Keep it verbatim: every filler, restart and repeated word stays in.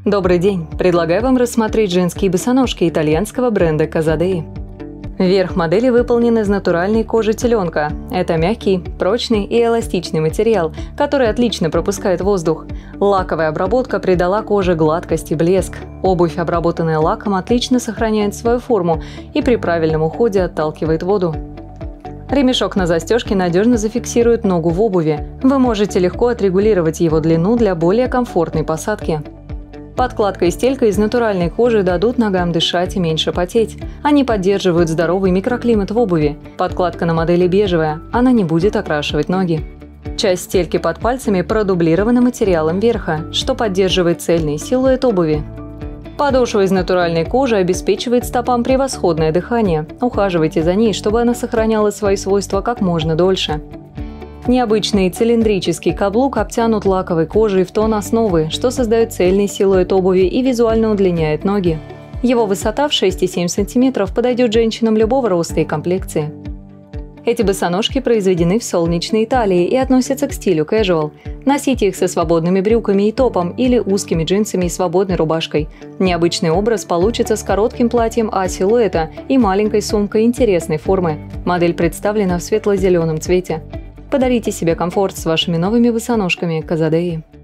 Добрый день! Предлагаю вам рассмотреть женские босоножки итальянского бренда Казадеи. Верх модели выполнен из натуральной кожи теленка. Это мягкий, прочный и эластичный материал, который отлично пропускает воздух. Лаковая обработка придала коже гладкость и блеск. Обувь, обработанная лаком, отлично сохраняет свою форму и при правильном уходе отталкивает воду. Ремешок на застежке надежно зафиксирует ногу в обуви. Вы можете легко отрегулировать его длину для более комфортной посадки. Подкладка и стелька из натуральной кожи дадут ногам дышать и меньше потеть. Они поддерживают здоровый микроклимат в обуви. Подкладка на модели бежевая, она не будет окрашивать ноги. Часть стельки под пальцами продублирована материалом верха, что поддерживает цельный силуэт обуви. Подошва из натуральной кожи обеспечивает стопам превосходное дыхание. Ухаживайте за ней, чтобы она сохраняла свои свойства как можно дольше. Необычный цилиндрический каблук обтянут лаковой кожей в тон основы, что создает цельный силуэт обуви и визуально удлиняет ноги. Его высота в шесть и семь сантиметров подойдет женщинам любого роста и комплекции. Эти босоножки произведены в солнечной Италии и относятся к стилю casual. Носите их со свободными брюками и топом или узкими джинсами и свободной рубашкой. Необычный образ получится с коротким платьем А-силуэта и маленькой сумкой интересной формы. Модель представлена в светло-зеленом цвете. Подарите себе комфорт с вашими новыми босоножками Казадеи.